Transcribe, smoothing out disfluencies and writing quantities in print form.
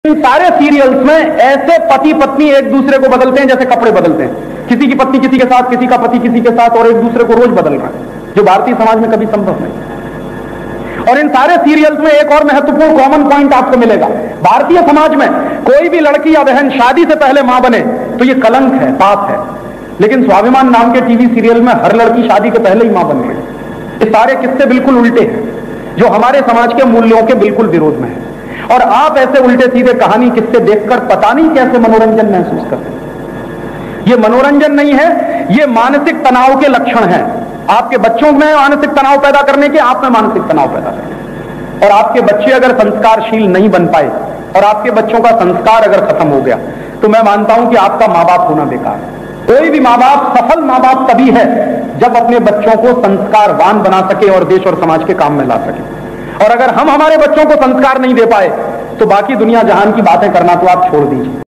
इन सारे सीरियल्स में ऐसे पति पत्नी एक दूसरे को बदलते हैं जैसे कपड़े बदलते हैं। किसी की पत्नी किसी के साथ, किसी का पति किसी के साथ, और एक दूसरे को रोज बदल रहा है, जो भारतीय समाज में कभी संभव नहीं। और इन सारे सीरियल्स में एक और महत्वपूर्ण कॉमन पॉइंट आपको मिलेगा। भारतीय समाज में कोई भी लड़की या बहन शादी से पहले मां बने तो ये कलंक है, पाप है। लेकिन स्वाभिमान नाम के टीवी सीरियल में हर लड़की शादी के पहले ही मां बन रही है। ये सारे किस्से बिल्कुल उल्टे हैं, जो हमारे समाज के मूल्यों के बिल्कुल विरोध में है। और आप ऐसे उल्टे सीधे कहानी किस्से देखकर पता नहीं कैसे मनोरंजन महसूस करते हैं। ये मनोरंजन नहीं है, ये मानसिक तनाव के लक्षण हैं। आपके बच्चों में मानसिक तनाव पैदा करने के, आप में मानसिक तनाव पैदा करने। और आपके बच्चे अगर संस्कारशील नहीं बन पाए और आपके बच्चों का संस्कार अगर खत्म हो गया तो मैं मानता हूं कि आपका मां बाप होना बेकार है। कोई भी मां बाप सफल मां बाप तभी है जब अपने बच्चों को संस्कारवान बना सके और देश और समाज के काम में ला सके। और अगर हम हमारे बच्चों को संस्कार नहीं दे पाए तो बाकी दुनिया जहान की बातें करना तो आप छोड़ दीजिए।